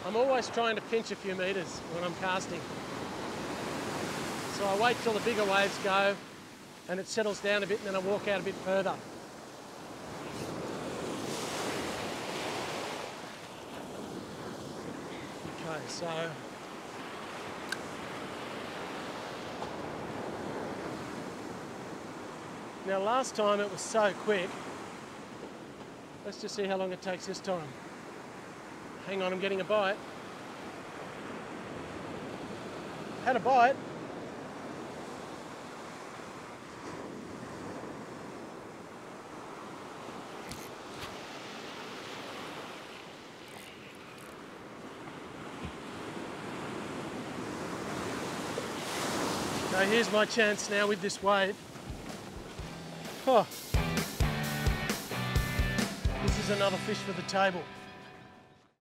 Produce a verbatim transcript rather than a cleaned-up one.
I'm always trying to pinch a few metres when I'm casting. So I wait till the bigger waves go and it settles down a bit, and then I walk out a bit further. Okay, so now last time it was so quick. Let's just see how long it takes this time. Hang on, I'm getting a bite. Had a bite. So here's my chance now with this wave. Oh. This is another fish for the table.